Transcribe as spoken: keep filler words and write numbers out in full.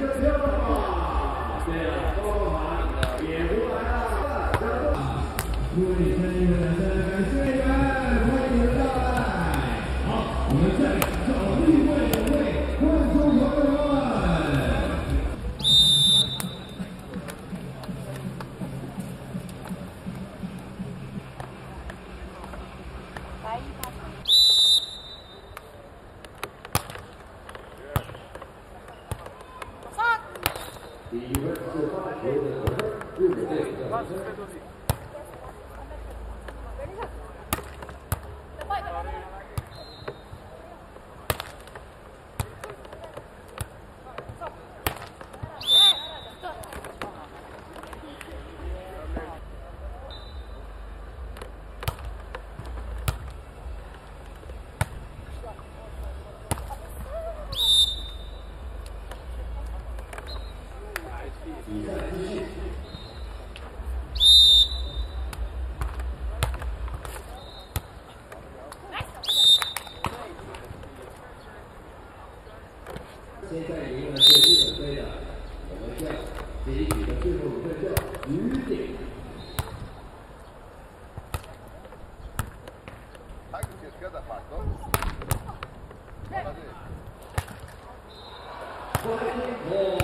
各位参与的男生，感谢你们，欢迎你们到来。好，我们再找地位的位观众朋友们。来一发。上。第一位是发球的得分，日本队的得分。 比赛继续。现在赢了是日本队的，我们将给予的最后一分叫余鼎。哦。